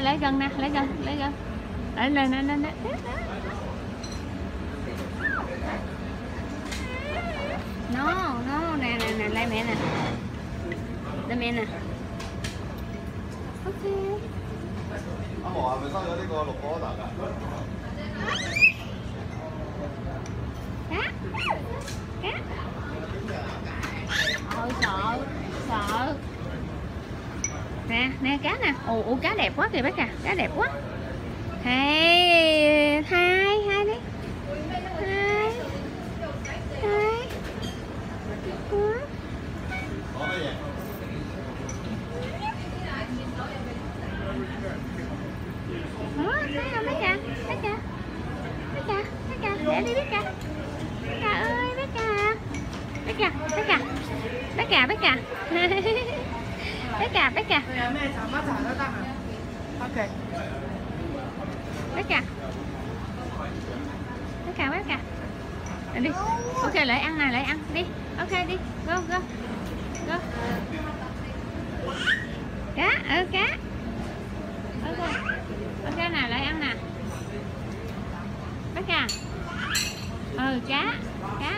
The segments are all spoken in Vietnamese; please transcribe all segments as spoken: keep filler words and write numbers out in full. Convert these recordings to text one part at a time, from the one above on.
lấy gần nè, lấy gần, lấy gần. Lấy lên lên lên. No, no, nè nè nè, lấy mẹ nè. Lấy mẹ nè. Ok. 阿毛係咪收咗呢個六個 order 㗎？ Cá, cá. Ôi sợ, sợ. Nè, nè cá nè. Ồ, ồ cá đẹp quá kìa bác à, cá đẹp quá. Hai, hai, hai đi. Hai, hai. Có cái gì? Đó, thấy không bác à, bác à, bác à, bác à, để đi bác à. Bác à ơi, bác à. Bác à, bác à, bác à, bác à. Bác à, bác à. Ok. Bác à. Bác à, bác à. Đi. Ok, lại ăn này, lại ăn đi. Ok đi, go go. Go. Cá, ừ cá. Ok. Ok nè, lại ăn nè. Bác à. Ừ cá, cá.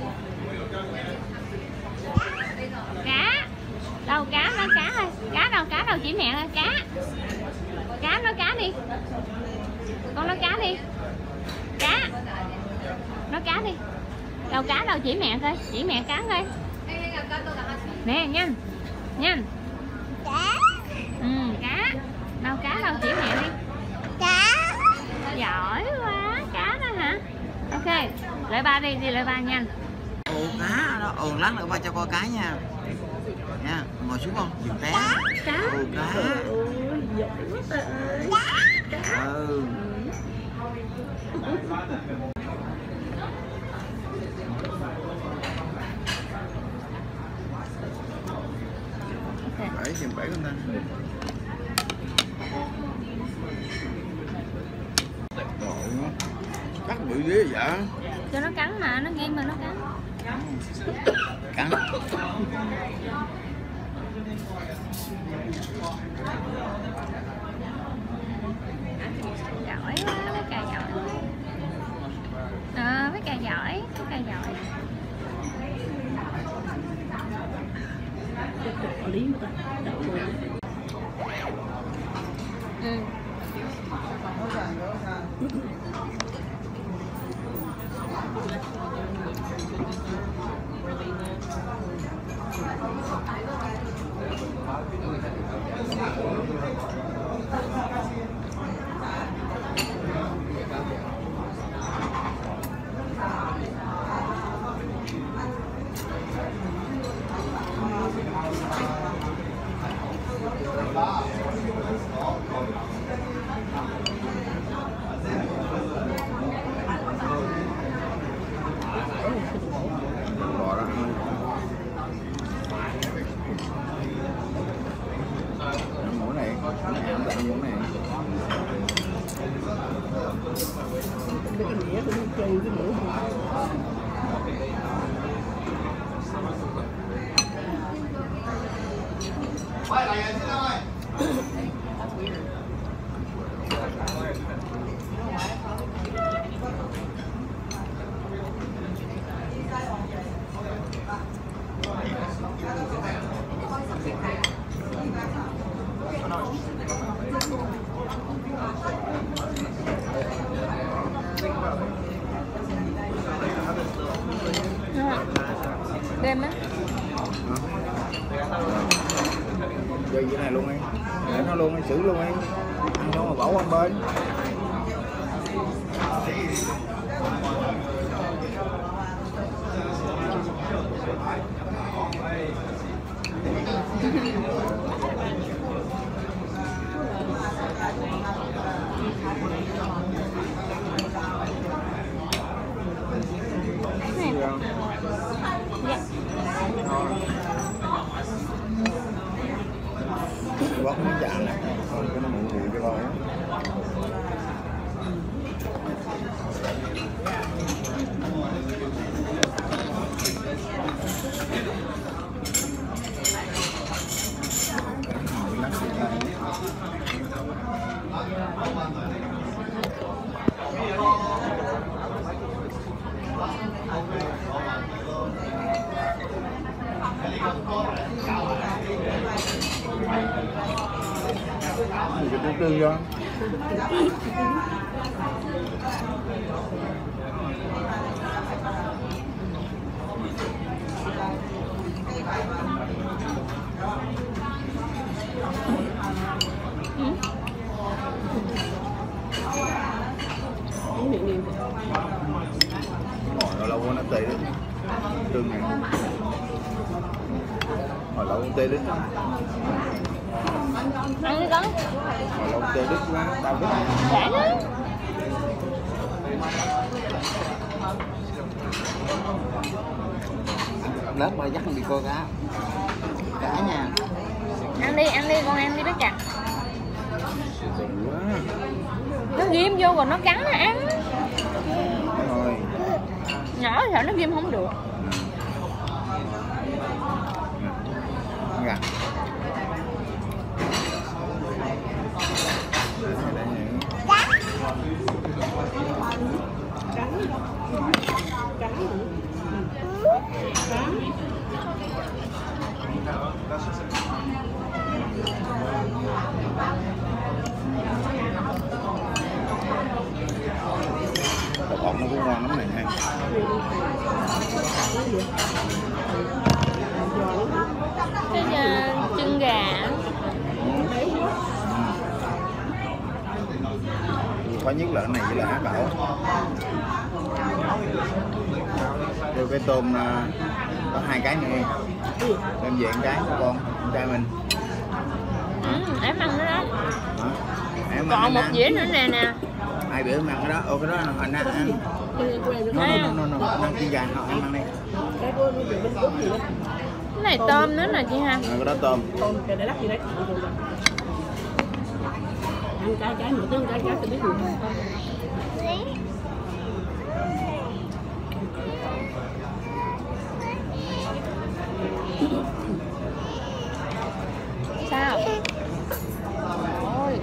Cá. Đâu cá, nó cá thôi. Cá đâu, cá đâu chỉ mẹ thôi, cá. Cá nói cá đi. Con nói cá đi. Cá. Nói cá đi. Đâu cá đâu chỉ mẹ thôi, chỉ mẹ cá thôi. Nè nhanh. Nhanh. Cá. Ừ, cá. Đâu cá đâu chỉ mẹ đi. Cá. Giỏi quá, cá đó hả? Ok, lại ba đi, đi lại ba nhanh. Ồ cá đó, ồ lát nữa ba cho coi cá nha. Nha, ngồi xuống con, đừng té. Cá. Ồ cá. Ôi, giỏi quá trời. Cá. Ừ. Bảy chừng bảy con ta. Cắt bự ghê vậy? Cho nó cắn mà, nó nghiêm mà nó cắn. Cắn. Giỏi quá, mấy cà giỏi. Ờ, mấy cà giỏi, mấy cà giỏi. Ừ. Bỏ ra. Mũ này, cái này không được mũ này. Cái nghĩa của nó trừ cái mũ. Quay lại anh xin ơi. Đêm á. Chơi cái này luôn đi. Để nó luôn đi, xử luôn đi. Ăn nó mà bỏ qua bên. Dạ. Bóc miếng chả này, thôi cho nó mụn mụn cho coi á. Hãy subscribe cho kênh Ghiền Mì Gõ để không bỏ lỡ những video hấp dẫn. Thì tương tương vô. Ừ. Uống miệng nghiền. Hồi lâu lâu nó tê đấy. Tương này. Hồi lâu tê đấy. Ăn đi con. Hồi lâu tê đứt quá, đau đứt. Để nó. Lớp mà dắt đi coi cá. Cá nha. Ăn đi, ăn đi, con ăn đi nó chặt. Đừng quá. Nó ghim vô rồi nó cắn nó ăn. Thôi. Nhỏ sợ nó ghim không được. Gà. Bột nó cũng ngon lắm này ha. Cái uh, chân gà. Khó nhất là cái này với là Á Bảo. Đưa cái tôm uh, có hai cái nữa em. Đem về một cái của con, con trai mình. Ừ, em ăn nó đó. Hả? Em Còn ăn một ăn. dĩa nữa nè nè. Hai bữa em ăn cái đó, ô cái đó là anh ăn. Ăn. Nó nó nó nó ăn chiên gà, họ em ăn đi. Cái của nó bị bên cốt gì đó. Cái này tôm nữa nè chị ha. À, cái đó tôm. Tôm cái này lắc gì đấy. Ăn cái cái nữa, cái cái cái tôi biết được. Sao? Ôi.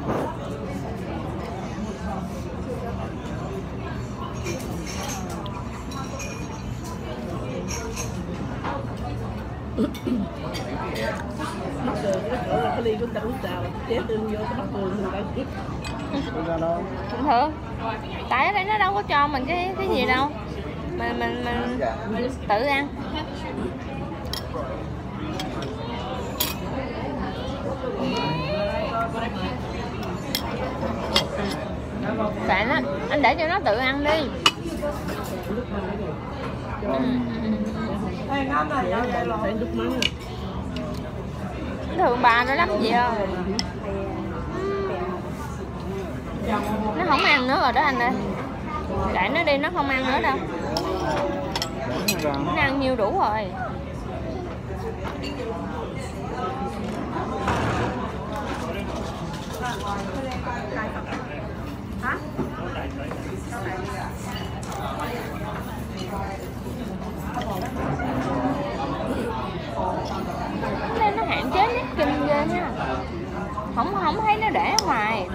Mắc cười cái chỗ là cái ly của người ta uống trà chế tương vô cái mắc cười người ta biết. Bình thường. Tại ở đây nó đâu có cho mình cái cái gì đâu. Mình mình mình, mình tự ăn. Tại nó anh để cho nó tự ăn đi. Ừ. Ê, ngon rồi, dạ, dạ, phải đút mắm. Thường bà nó lắm gì không? Nó không ăn nữa rồi đó anh ơi. Để nó đi, nó không ăn nữa đâu. Nó ăn nhiêu đủ rồi. Hả? Nên nó hạn chế nét kinh ghê nha. Không không thấy nó để ở ngoài.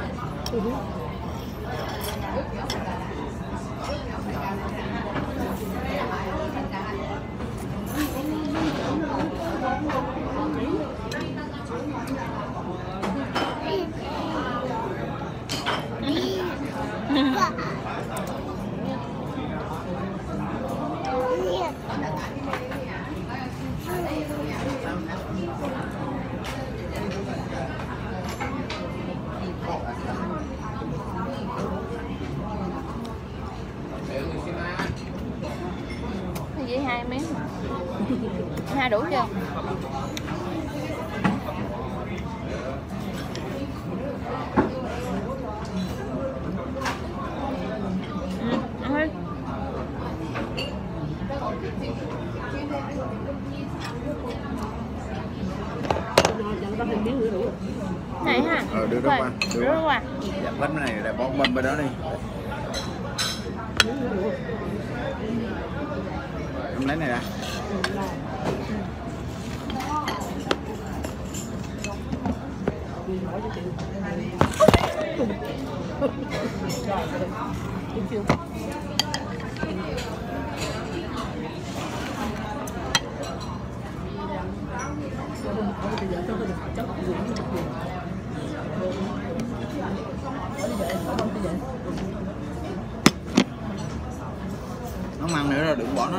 Vậy hai miếng. Hai đủ chưa? Ừ, ăn đi. Này ha. Ờ, đưa nó qua. Đưa nó qua. Dập lắm cái này, để bỏ bên bên đó đi. Em lấy này ra. Bây giờ tôi được chấp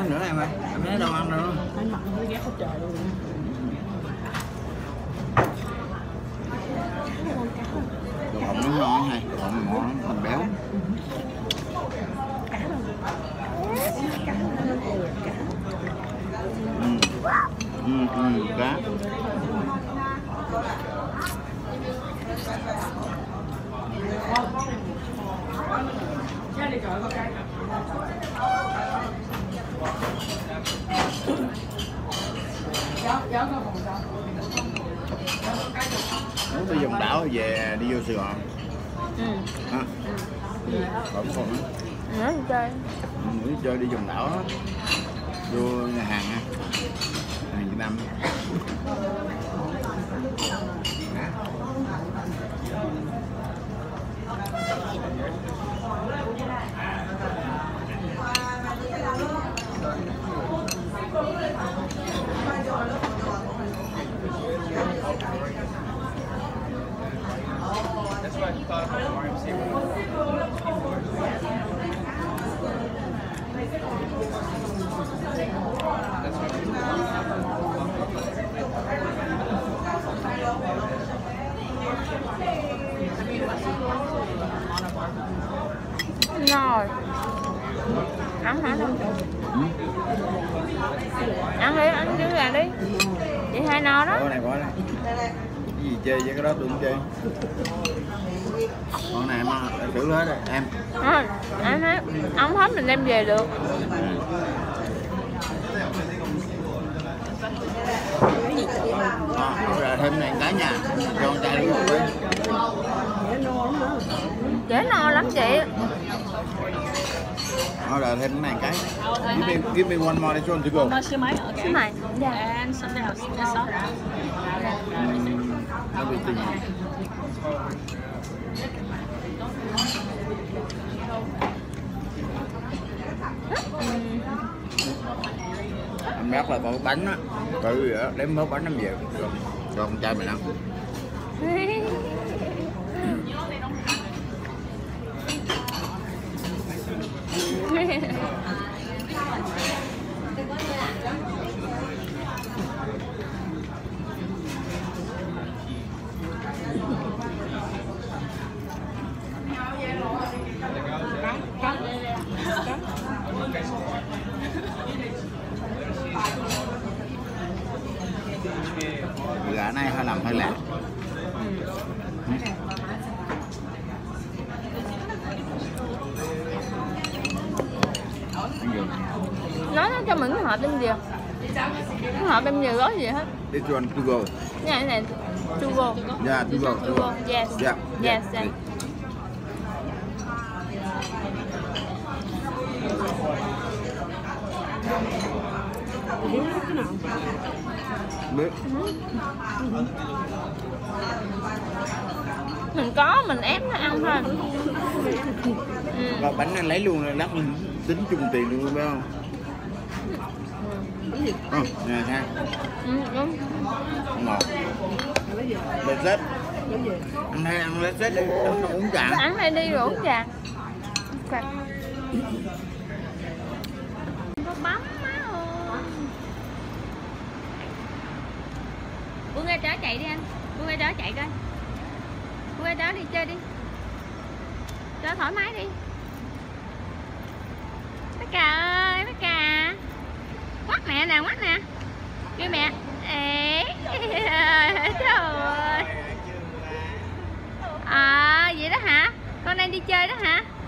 ăn nữa em ơi, em thấy đâu ăn nữa. Anh mặn với ghét hết trời luôn. Đồ hồng nó ngon hay, đồ hồng ngon, mình béo. Cá đâu? Cá đâu? Cá. Ừ. Ừ, ừ, cá. Muốn đi vòng đảo về đi vô Sài Gòn. Ừ. Hả? Ừ. Còn còn nữa. Nữa đi chơi. Muốn chơi đi vòng đảo á. Vô nhà hàng ha. Hàng Việt Nam. Rồi. Ăn hả? Ừ. Ăn đi, ăn chứ là đi. Chị hai no đó. Có này có này. Cái gì chơi với cái đó tôi cũng chơi. Con này em em thử hết rồi em. Thôi, ăn hết. Ông hết mình đem về được. Đó, rồi thêm này cái nha. Cho con trai đi một Dễ no lắm chị. Đó, rồi thêm cái này cái. Give me, give me one more this one to go. Nó siêu máy ở Cái này. Dạ. And something else. That's all. Mm, everything. Em nhắc là còn cái bánh á, tự vậy đó, đem mớ bánh em về, rồi cho con trai mình ăn. Gà này hơi làm hơi lạ. Nói nó cho mình cái hộp bên gì? Cái hộp bên gì có gì hết? This one to go. Cái này này. To go. Yeah, to go. To go. Yes. Yeah. Yes. Yeah. And Biết. mình có mình ép nó ăn thôi. Ừ. Và bánh này lấy luôn, lát mình tính chung tiền luôn biết không? Ừ, nè ha. Ừ, đúng. Ngọt. Let's set. Ăn hay ăn let's set đi, ăn uống trà. Ăn đây đi rồi uống trà. Có bấm má ơi. Buông ra chó chạy đi anh. Buông ra chó chạy coi. Buông ra chó đi chơi đi. Cho thoải mái đi. Mấy cà ơi, mấy cà. Quắt mẹ nè, quắt nè. Kêu mẹ. Ê. Trời ơi. À vậy đó hả? Con đang đi chơi đó hả?